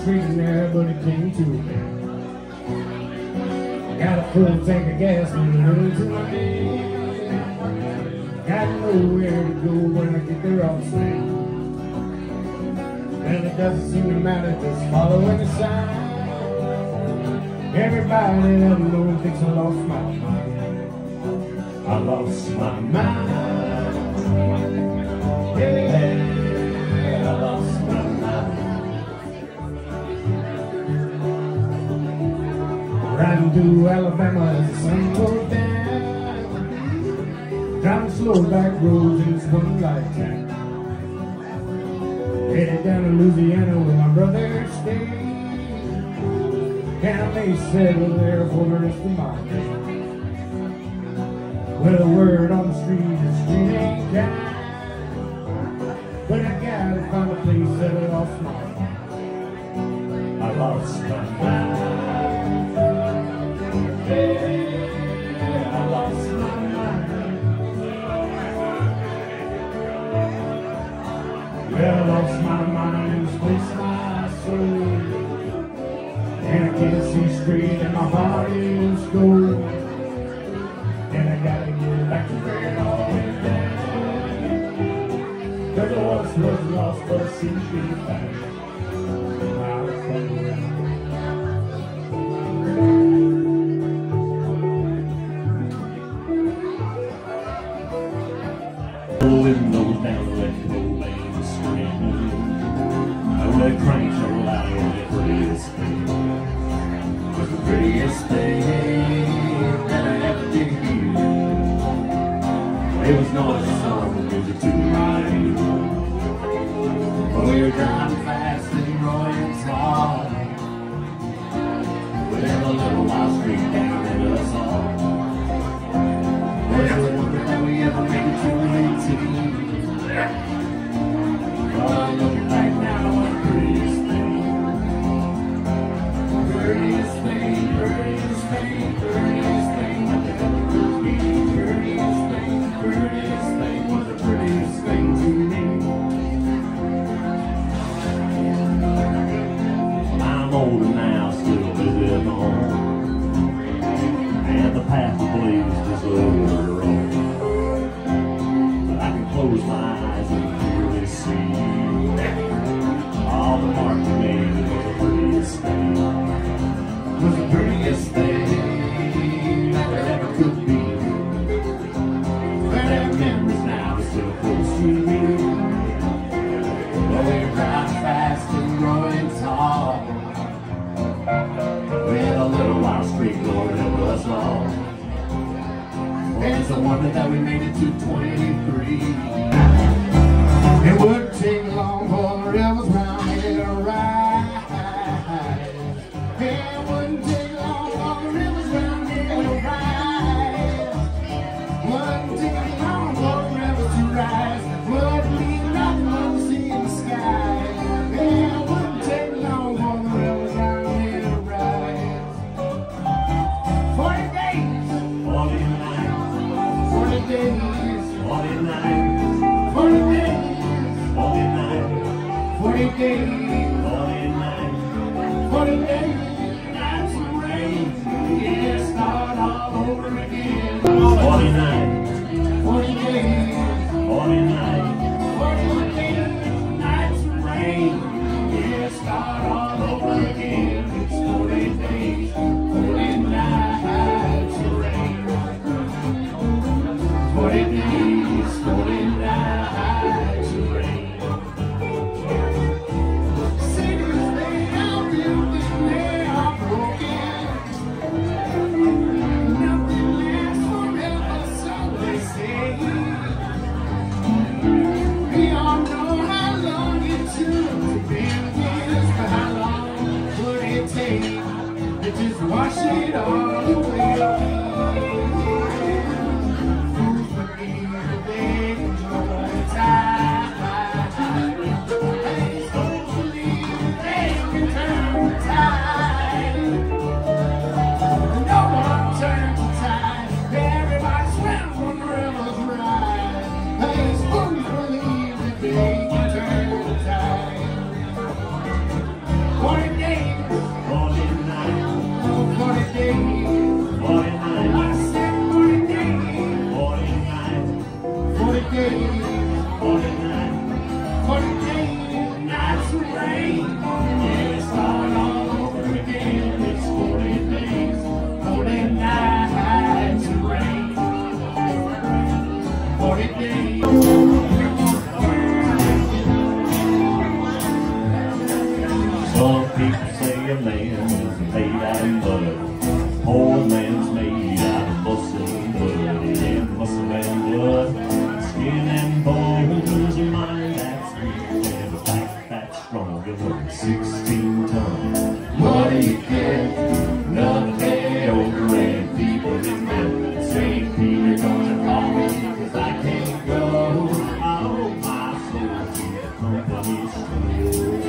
street and everybody came to me. Got a full tank of gas and a little to my name. Got nowhere to go when I get there all the same. And it doesn't seem to matter, just following the sign. Everybody that I know thinks I lost my mind. I lost my mind. Yeah, I lost my mind. Riding through Alabama as the sun goes down. Driving slow back roads in this one lifetime. Headed down to Louisiana where my brother stayed. And I may settle there for the rest of my days. Well, the word on the street ain't kind. But I gotta find a place that I lost my mind. I lost my mind. Yeah, I lost my mind. Well, I lost my mind in this place, my soul. And I can't see straight and my heart is cold. And I gotta get back to where it all went down. Cause I once was lost but I seem to be found. I'll come around. The windows down the left lane is screaming. The cranks are loud and the prettiest thing. Was the prettiest thing that I ever did hear. It was not a song, music to my ear. We were driving fast and rolling tall. With a little wild street down at us all. Was it wonder that we ever made it to 18? Well, looking back now, what a prettiest thing. Prettiest thing, prettiest thing, prettiest thing that there ever could be. Prettiest thing was the prettiest thing to me. I'm older now, still live on. And the path of blues just over the road. But I can close my eyes and clearly see all the marks you made was the prettiest thing. Was the prettiest thing that there ever could be. But every memories now is still close to me. Well, we're driving fast and growing tall. With a little wild street going over us all. And it's a wonder that we made it to 23. It wouldn't take long for the rivers round here to rise. It wouldn't take long for the rivers round here to rise. Wouldn't take long for the rivers to rise. Wouldn't leave nothing but the sea in the sky. It wouldn't take long for the rivers round here to rise. 40 days, 40 nights, 40 days, 40 nights, 40 days. 40 nights, 40 days, 40 nights, 40 days, nights of rain, yeah, start all over again. 40 nights, 40 days, 40 nights, 40 days, nights of rain, yeah, start all over again. It's 40 days, 40 nights of rain, 40 days, 40 nights of rain. Nothing lasts forever, so company store.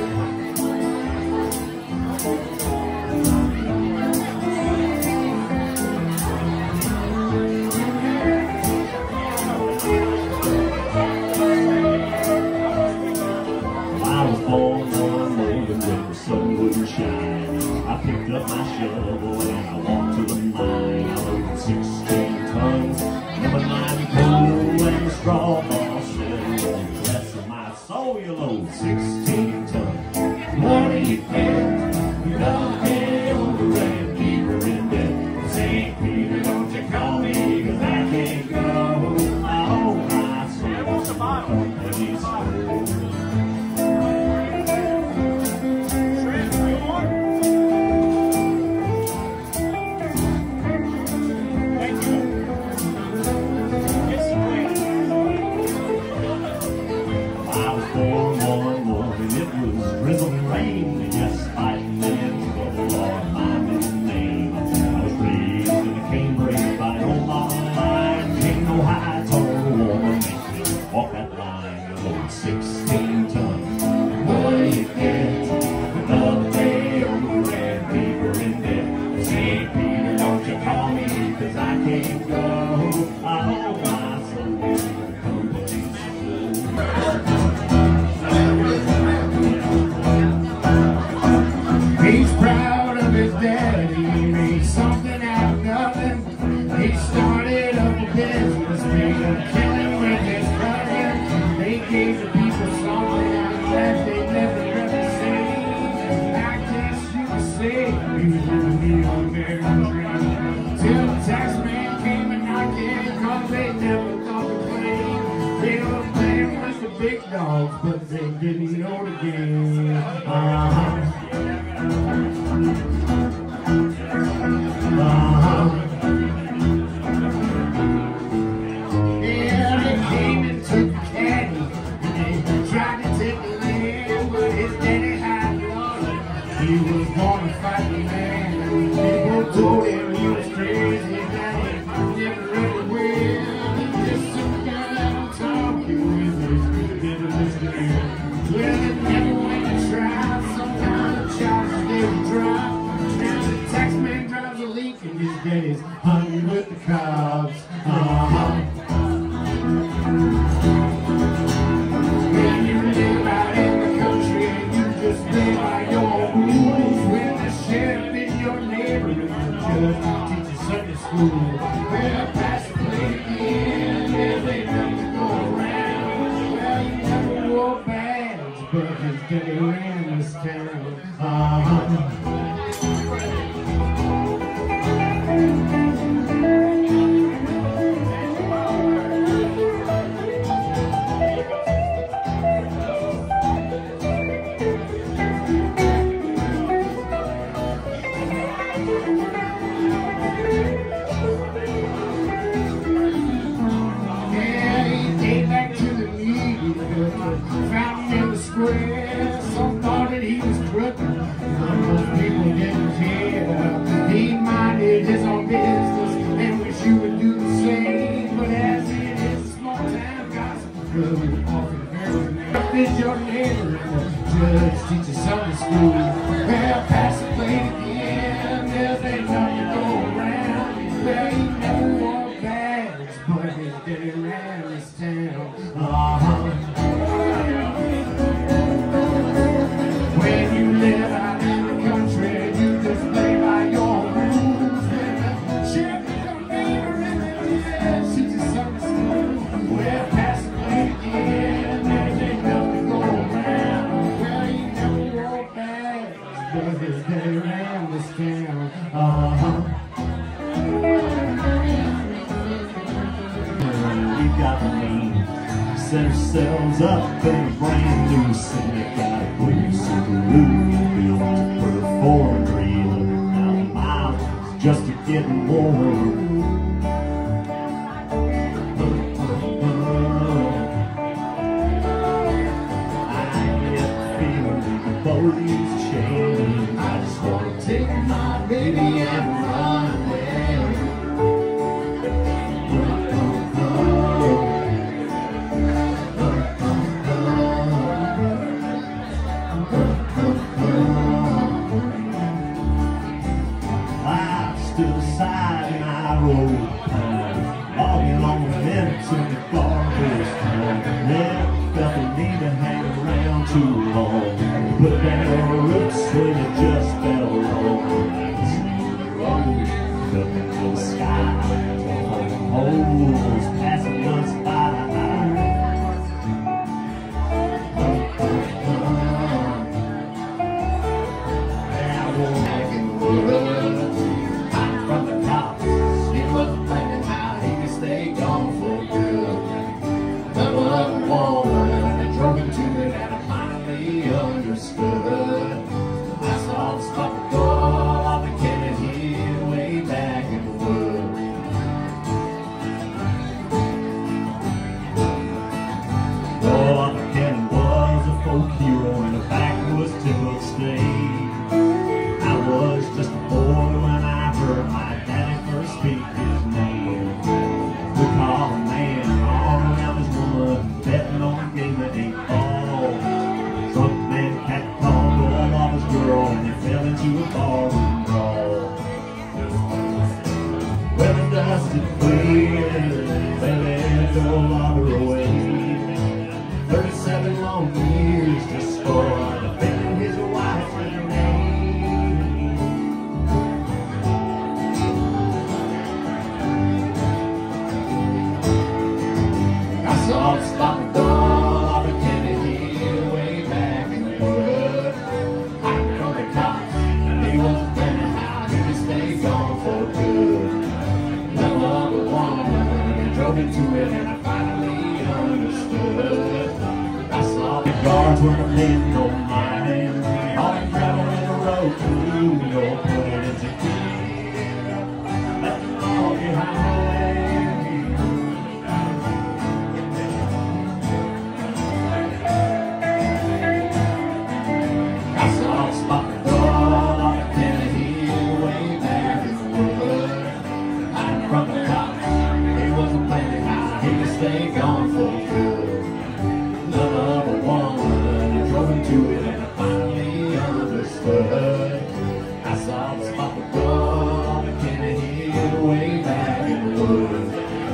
I was born one morning when the sun wouldn't shine. I picked up my shovel and I walked to the mine. I loaded 16 tons, number 9 coal and straw ball. Bless my soul, you load 16 tons. What do you get? You don't pay over and deeper in debt. St. Peter, don't you call me, 'cause I can't go. Oh, my soul, company store. Drizzling rain, and yes, fighting in the Lord, my middle name. I was raised in a canebrake by an old mountain line. Ain't no high, tall woman make me walk that line. You load 16 tons. What do you get? Another day over and deeper in debt. St. Peter, don't you call me, 'cause I can't go. I hold my soul to the company store. He's proud of his daddy, he made something out of nothing. He started up a business, made a killing with his cousin. They gave the people something out of that they never ever seen. I guess you could say he was living the American dream. Till the tax man came and knocked in, 'cause they never thought to play. They were playing with the big dogs, but they didn't know the game. Yeah, they came and took the caddy, and they tried to take the land, but his daddy had blood. He was born to fight the man. People told him he was crazy, that he never really will. He just took down talking with his little mystery. Well, it never went to trial. Sometimes the charges they would drop. Now the tax man drives a leak and his daddy's hungry with the cops. When you live out in the country and you just play by your rules, when the sheriff in your neighborhood just teaches Sunday school, well, pass the plate again, there's ain't nothing to go around. Well, you never wore bags, but his daddy ran this town. Found him in the square, some thought that he was crooked, but most people didn't care. He minded his own business and wish you would do the same. But as it is a small town gossip club, often very nice. Is your neighbor and the judge teaches Sunday school? Well, pass the plate again, there's ain't nothing to go around. Well, he never wore bags, but his daddy ran this town. When you live out in the country, you just play by your rules. When the sheriff is your neighbor and the judge teaches Sunday school, well, pass the plate again, there's ain't nothing to go around. Well, he never wore bags, but his daddy ran this town. We got the name, set ourselves up in a brand new city. Got a blue Subaru built to perform real. Now the miles just a getting more. I get the feeling that the boat is changing. I just want to take my baby and run away. too long. Put down roots when it just fell wrong. Look into the sky, holes passing us by. From the top, he wasn't thinking how he could stay gone for good. That was a woman, I drove into it and I finally understood. I saw the spot door on the Kennedy Hill way back in the woods. Oh, the Kennedy was a folk hero in the backwoods timber state. I was just a boy when I heard my daddy first speak his name. We call a man all around his woman, betting on the game of 8 ball. Drunk man catcalled all of his girl, and they fell into a barroom brawl. Well, the dust had cleared, they let the old logger away. 37 long years just for defending his wife's name. I saw the spot the door of the Kennedy Hill way back in the wood. Hiding from the cops, and he wasn't planning how he could stay gone for good. Love of a woman, and drove into it, and I finally understood. I saw the guards weren't paying no mind, all the gravel in the road through no point into gear. Let them all behind. I saw the spot the door on the Kennedy Hill way back in the wood. Hiding from the cops, he wasn't planning how he could stay gone for good. Love of a woman, I drove into it and I finally understood. I saw the spot the door on the Kennedy Hill way back in the wood.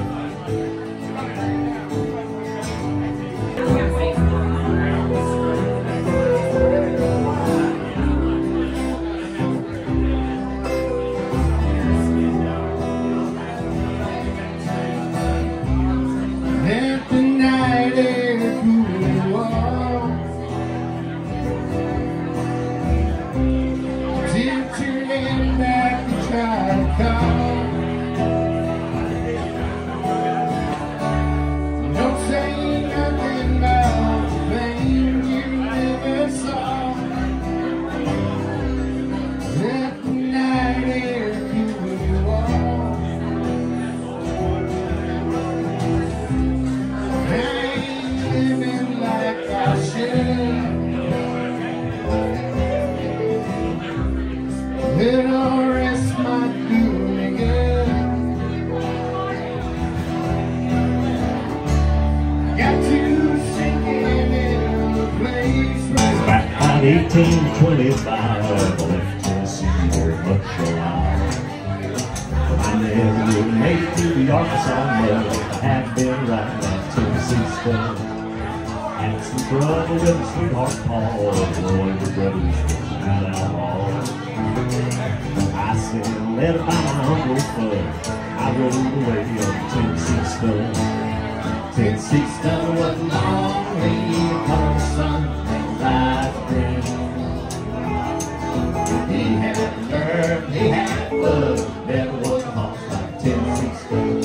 Let the night air cool you off, till turning back to try to call. Don't say nothing about the pain you never saw. Let the night air cool you off. I ain't living like I should. Little rest might do me good. Got to sink in a place right back about 1825. I left Tennessee very much alive. I never would make it through the Arkansas mud if I had been right like Tennessee stuff. Had some trouble with a sweetheart Paul, Lloyd, the brothers, not outlaws. I sent a letter by my Uncle Fudd. I rode away on Tennessee stuff. Tennessee stuff wasn't long, the color of the sun and light green. He had nerve, he had love, never was a horse like Tennessee stuff.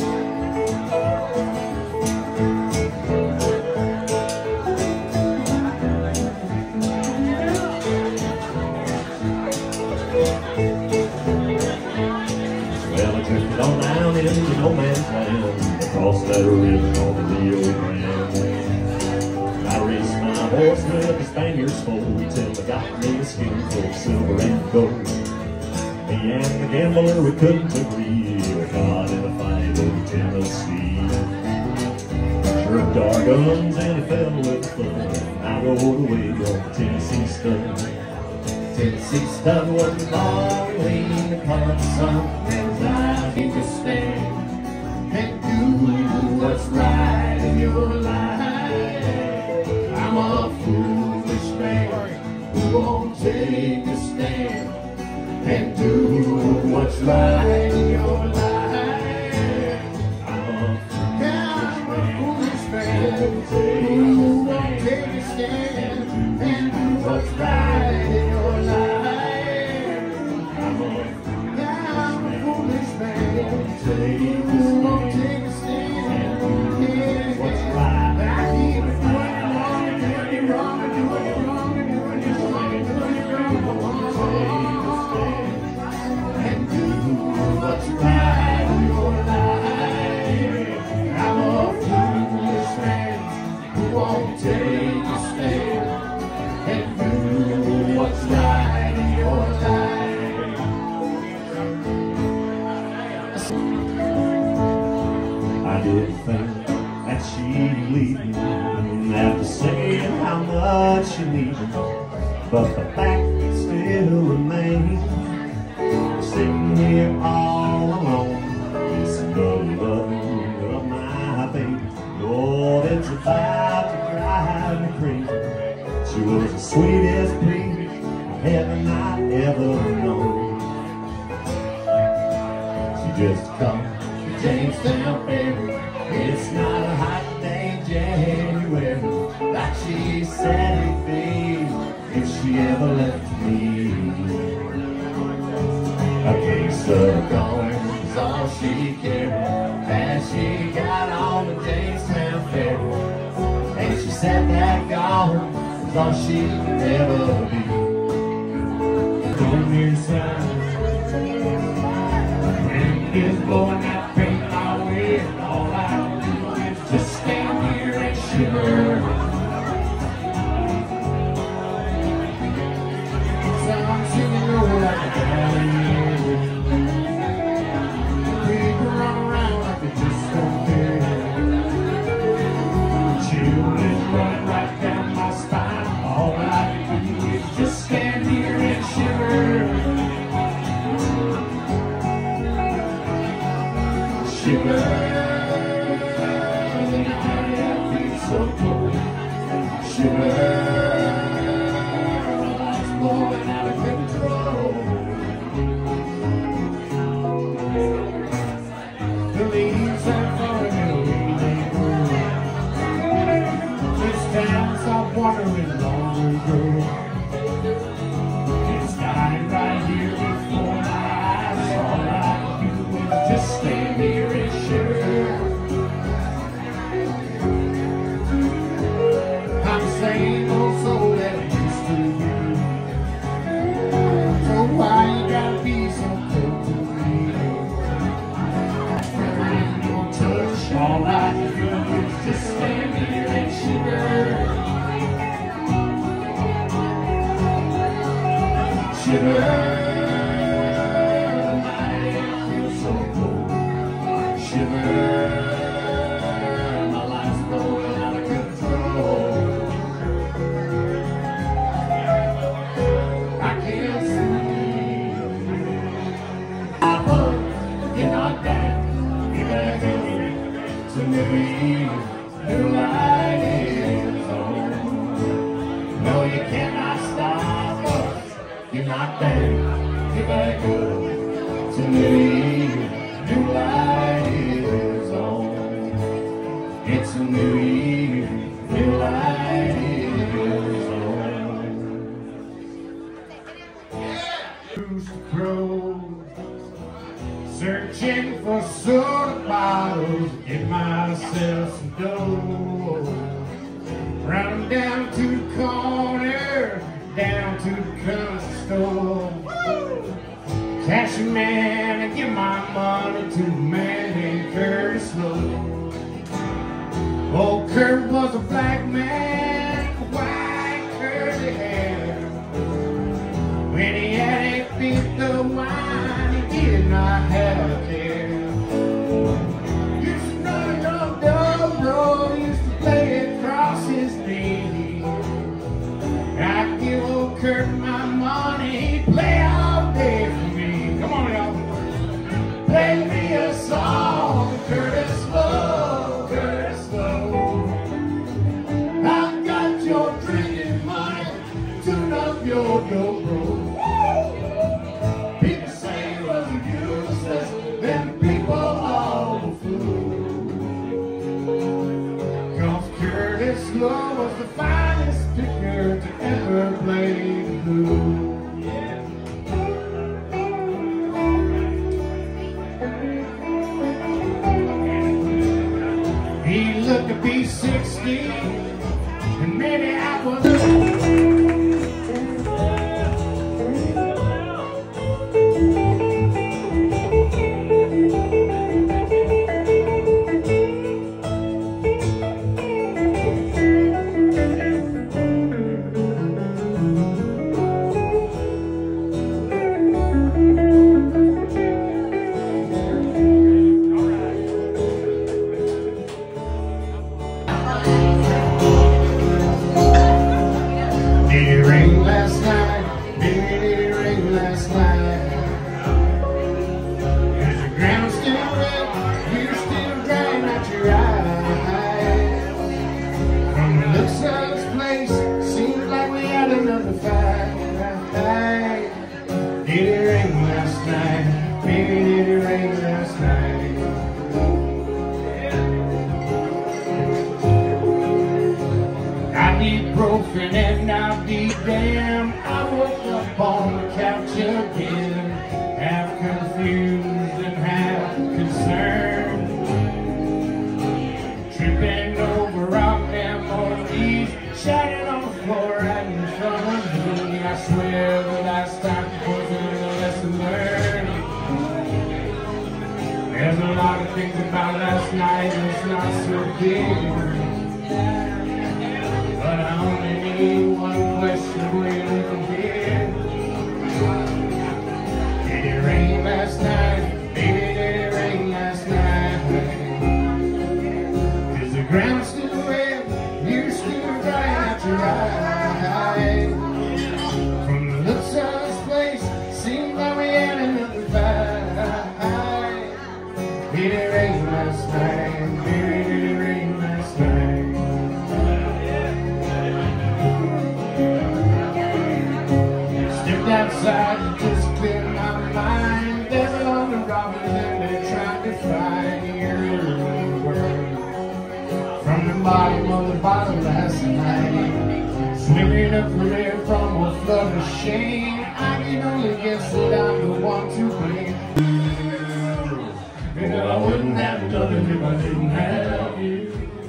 Well, I drifted on down into no man's land, across that river on the Rio Grande. I raced my horse with the Spaniards fold till I got me a skin full of silver and gold. Me and the gambler, we couldn't agree, we got in a fight over Tennessee. Jerked our guns and he fell with the flood. I rode away on Tennessee stuff. Tennessee stuff wasn't long, lean the color of the sun, and I need to stand and do what's right in your life. I'm a foolish right in your life? I'm a foolish man who won't take a stand and do what's right in your life. I'm a foolish man who won't take a stand and do what's right. I keep doing it wrong and doing it wrong and doing it wrong and doing it wrong and doing it wrong. What's right in your life? I'm a foolish man who won't take a stand and do what's right in your life. I didn't think that she'd leave me after saying how much she needed, but the fact still remains. Sitting here all alone, missing the love of my baby. Lord, it's about to drive me crazy. She was the sweetest breeze of heaven I've ever known. She just comes to Jamestown, baby. It's not a hot day, January, like she said it'd be if she ever left me. A case of going is all she carried as she got on the Jamestown ferry. And she said that gone was all she could ever be. Come inside, the wind is blowing that paint my way, and all I do is just stand here and shiver. So I'm sitting over like a valley. Shiver, the night I feel so cold. Shiver, my life's blowing out of control. The leaves are falling away, they grow. This town stopped watering long ago. It's dying right here before my eyes. All I do is just stand here and shiver. I'm the same old soul that I used to be. So why you gotta be so cold to me? Ain't no touch, all I do is just stand here and shiver. Shiver. My life's blowing out of control. I can't sleep. You're not back. You're back to New Eve. New light is on. No, you cannot stop us. You're not back. You're back to New Eve. New light is on. It's a new year, new light is on. Rooster crow, searching for soda bottles, get myself some dough. Run down to the corner, down to the country store. Cashier man, I give my money to a man named Curtis Slow. Old Kurt was a black man, white curly hair. When he had a fifth of wine, he did not have a care. Used to know your dobro, used to play across his knee. I'd give old Kurt my money, he'd play all day for me. Come on, y'all. Play me a song, Curtis Slow, Curtis Slow. I've got your drinking money, tune up your dobro. People say, well, you a.m. I woke up on the couch again, half confused and half concerned, tripping over rock memories, shining on the floor right in front of me. I swear the last time wasn't a lesson learned. There's a lot of things about last night that's not so big, but I only need one question really from here. Did it rain last night? Baby, did it rain last night? Is the ground still wet? You're still drying out your eyes. From the looks of this place, seems like we had another fight. Did it rain last night? Baby, did it rain last night? Outside to just clear my mind. There's a lot of robbers and they're trying to find your world. From the bottom of the bottle last night, swimming up the river from a flood of shame. I can only guess that I'm the one to blame. And I wouldn't have nothing if I didn't have you.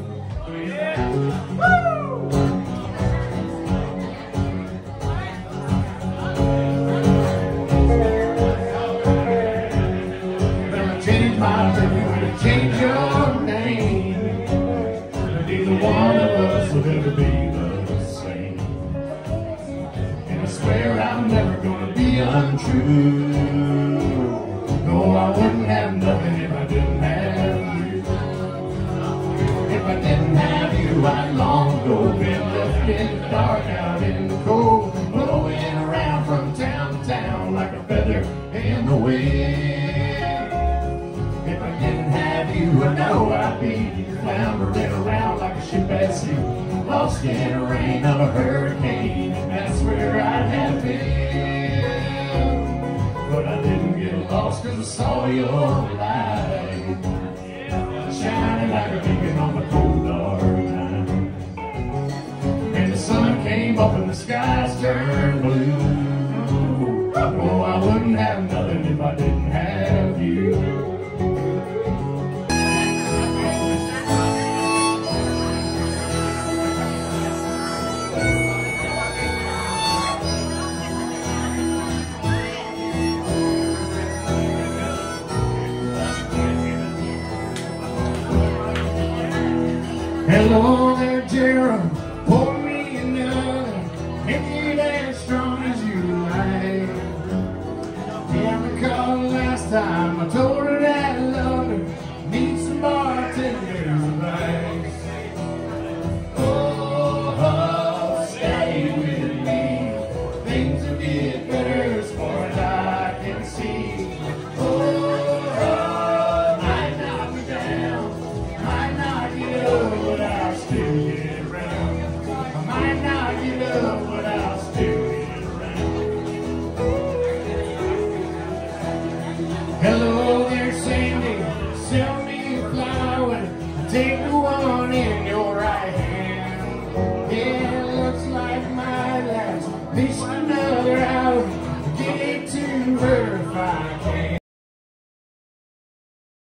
Change your name, neither one of us will ever be the same. And I swear I'm never gonna be untrue. No, I wouldn't have nothing if I didn't have you. If I didn't have you, I'd long ago been left in the dark, out in the cold, blowing around from town to town like a feather in the wind. If I didn't have you, I know I'd be floundering around like a ship at sea, lost in the rain of a hurricane. That's where I'd have been. But I didn't get lost cause I saw your light shining like a beacon on the cold dark night. And the sun came up and the skies turned blue. Oh, I wouldn't have nothing if I didn't have you. Hello there, Gerald, pour me another, make it as strong as you like. Yeah, I recall the last time I told her that I loved her, need some bartender's advice. Oh, stay with me, things will get better as far as I can see. Hello there, Sandy, sell me a flower, take